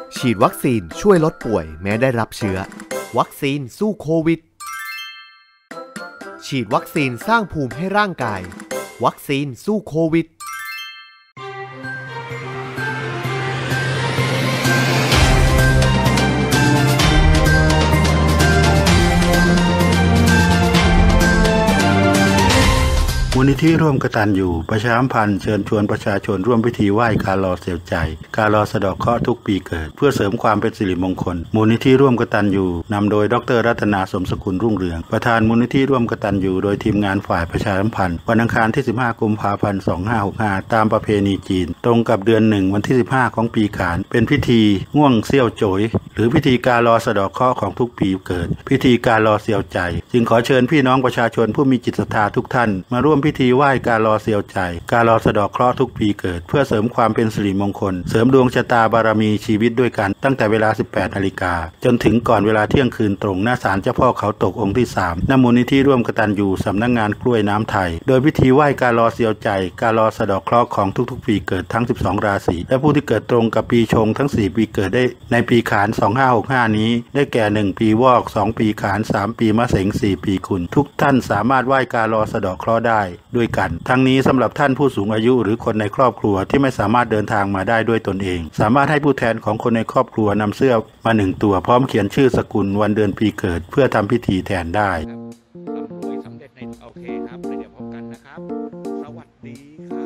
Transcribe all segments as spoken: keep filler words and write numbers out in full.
ฉีดวัคซีนช่วยลดป่วยแม้ได้รับเชื้อวัคซีนสู้โควิดฉีดวัคซีนสร้างภูมิให้ร่างกายวัคซีนสู้โควิดมูลนิธิร่วมกตัญญูประชาสัมพันธ์เชิญชวนประชาชนร่วมพิธีไหว้กาลอเสียวใจกาลอสะเดาะเคราะห์ทุกปีเกิดเพื่อเสริมความเป็นสิริมงคลมูลนิธิร่วมกตัญญูนำโดยดร.รัตนาสมสกุลรุ่งเรืองประธานมูลนิธิร่วมกตัญญูโดยทีมงานฝ่ายประชาสัมพันธ์วันอังคารที่สิบห้ากุมภาพันธ์สองพันห้าร้อยหกสิบห้าตามประเพณีจีนตรงกับเดือนหนึ่งวันที่สิบห้าของปีขานเป็นพิธีง่วงเซี่ยวโจยหรือพิธีกาลอสะเดาะเคราะห์ของทุกปีเกิดพิธีกาลอเสียวใจจึงขอเชิญพี่น้องประชาชนผู้มีจิตศรัทธาทุกท่านมาร่วมพิธีไหว้กาลอเสียวใจกาลอสะเดาะเคราะห์ทุกปีเกิดเพื่อเสริมความเป็นสิริมงคลเสริมดวงชะตาบารมีชีวิตด้วยกันตั้งแต่เวลา สิบแปดนาฬิกาจนถึงก่อนเวลาเที่ยงคืนตรงหน้าศาลเจ้าพ่อเขาตกองค์ที่สามณมูลนิธิร่วมกตัญญูสำนักงานกล้วยน้ำไทยโดยพิธีไหว้กาลอเสียวใจกาลอสะเดาะเคราะห์ของทุกๆปีเกิดทั้งสิบสองราศีและผู้ที่เกิดตรงกับปีชงทั้งสี่ปีเกิดได้ในปีขานสองพันห้าร้อยหกสิบห้านี้ได้แก่หนึ่งปีวอกสองปีขานสามปีมะเสงสี่ปีกุลทุกท่านสามารถไหว้กาลอสะเดาะเคราะห์ได้ด้วยกันทั้งนี้สำหรับท่านผู้สูงอายุหรือคนในครอบครัวที่ไม่สามารถเดินทางมาได้ด้วยตนเองสามารถให้ผู้แทนของคนในครอบครัวนำเสื้อมาหนึ่งตัวพร้อมเขียนชื่อสกุลวันเดือนปีเกิดเพื่อทำพิธีแทนได้สำเร็จในโอเคครับเดี๋ยวพบกันนะครับสวัสดีครับ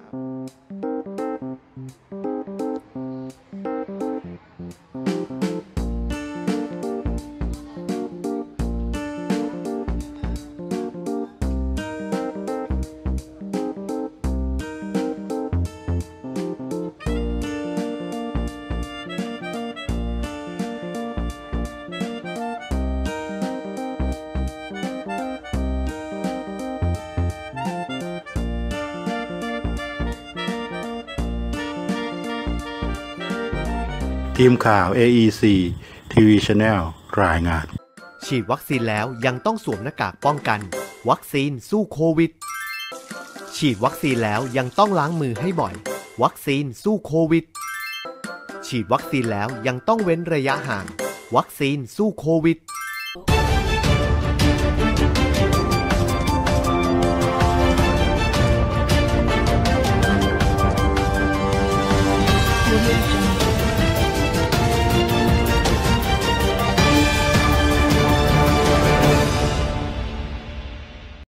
ทีมข่าว เอ อี ซี ที วี Channel รายงานฉีดวัคซีนแล้วยังต้องสวมหน้ากากป้องกันวัคซีนสู้โควิดฉีดวัคซีนแล้วยังต้องล้างมือให้บ่อยวัคซีนสู้โควิดฉีดวัคซีนแล้วยังต้องเว้นระยะห่างวัคซีนสู้โควิด